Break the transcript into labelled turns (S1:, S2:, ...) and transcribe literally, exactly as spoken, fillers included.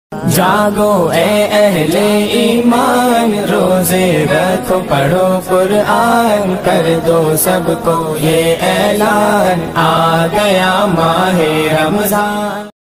S1: जागो ए अहले ईमान, रोजे रखो पढ़ो कुरआन, कर दो सबको ये ऐलान, आ गया माहे रमजान।